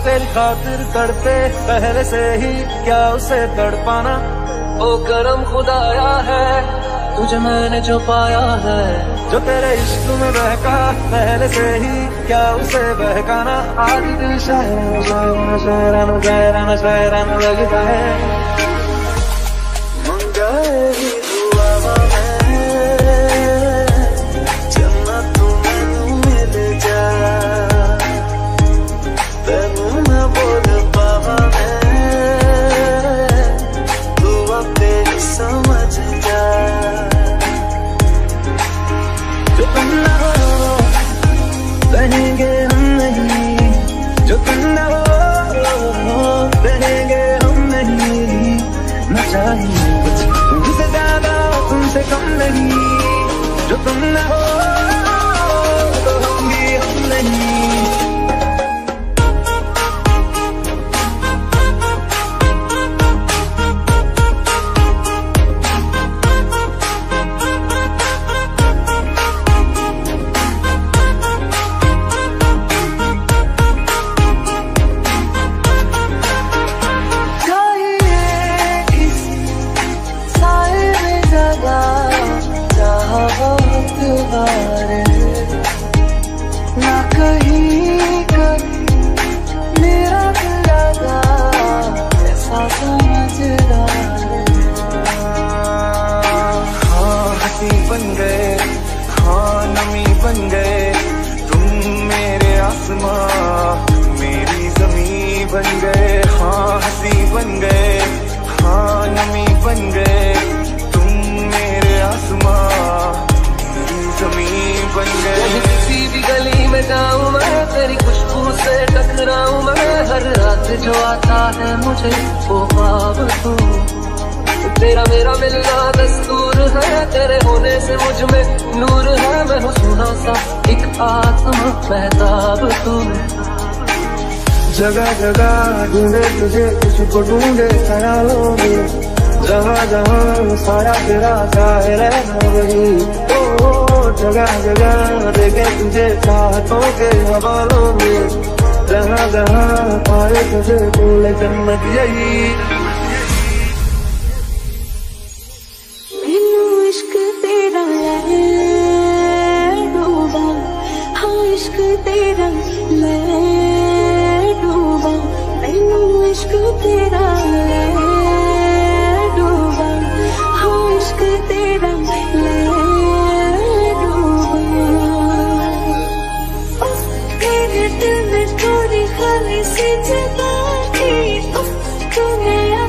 तेरी खातिर तड़पे पहले से ही, क्या उसे तड़पाना। ओ करम खुदाया है तुझे मैंने जो पाया है, जो तेरे इश्क में बहका पहले से ही, क्या उसे बहकाना। आज दिल शायराना शायराना शायराना शायराना शायराना लगता है। बनेंगे हम नहीं, जो तुम ना हो बनेंगे हम नहीं। न चाहिए कुछ तुमसे ज्यादा तुमसे कम नहीं, जो तुम ना हो तो हम भी हम नहीं। ना कहीं कभी मेरा दिल लगा ऐसा समझदार। हाँ हंसी बन गए, हाँ नमी बन गए, तुम मेरे आसमां मेरी जमीन बन गए। हाँ हंसी बन गए, हाँ नमी बन गए, तुम मेरे आसमां जमीन बन गए। किसी भी गली में जाऊं मैं, तेरी खुशबू से टकराऊं मैं, हर रात जो आता है मुझे वो ख्वाब तू। तेरा मेरा मिलना दस्तूर है, तेरे होने से मुझ में नूर है। मैं हूँ सुना सा एक आत्मा महताब तू। जगह जगह ढूंढे तुझे, तुझको ढूंढे ख्यालों में, जहाँ जहाँ साया तेरा चाहे रहना वही। जगह जगह देखे तुझे चाहतों के हवालों में, जहाँ जहाँ पाए तुझे बोले जन्नत यही। इश्क तेरा है डूबा, हाँ इश्क तेरा ले डूबा, मैनू इश्क तेरा ले डूबा, हाँ इश्क तेरा ले दिल में थोड़ी खाली सी जगह थी, तूने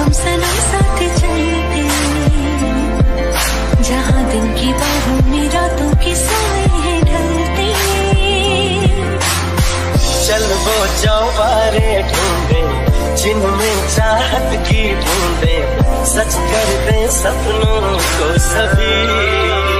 हम सनम साथ चलते, जहाँ दिन की बाहों में रातों के साए हैं ढलते। चल वो चौबारे ढूंढे जिनमें चाहत की बूंदे, सच कर दे सपनों को सभी।